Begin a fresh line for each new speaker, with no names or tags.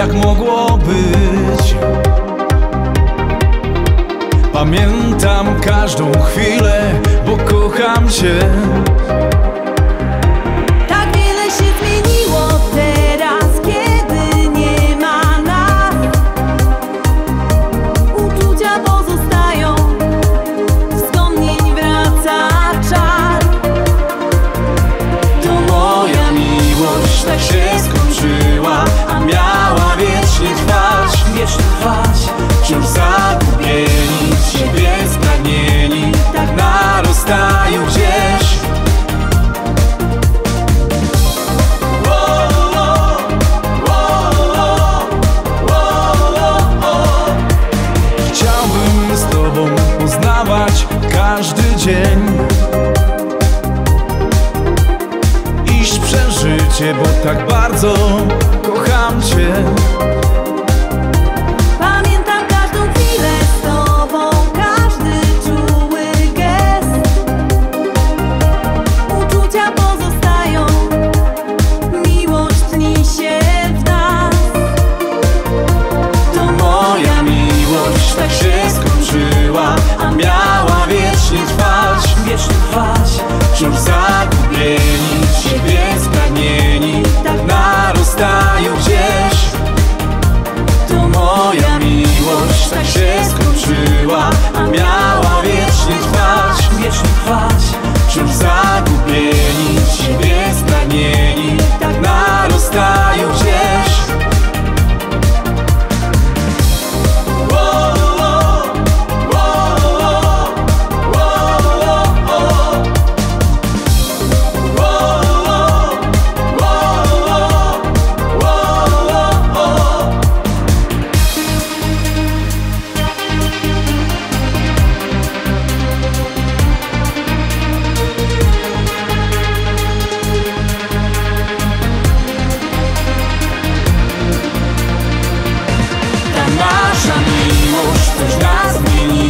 jak mogło być. Pamiętam każdą chwilę, bo kocham cię.
Tak wiele się zmieniło teraz, kiedy nie ma nas. Uczucia pozostają, wspomnień wraca czar.
To moja miłość tak się skończyła, a miała wiecznie trwać, wiecznie trwać. Wciąż zagubieni, siebie spragnieni, tak na rozstaju gdzieś. Chciałbym z tobą poznawać każdy dzień, iść przez życie, bo tak bardzo kocham cię.
Pamiętam każdą chwilę z tobą, każdy czuły gest. Uczucia pozostają, miłość tli się w nas.
To moja miłość tak się skończyła, a miała wiecznie trwać, wiecznie trwać. Wciąż zagubieni, siebie spragnieni, tak na rozstaju gdzieś. To moja miłość tak się skończyła, a miała wiecznie trwać, wiecznie trwać. Wciąż zagubieni, siebie spragnieni, tak na rozstaju gdzieś. Nasza miłość coś nas zmieni.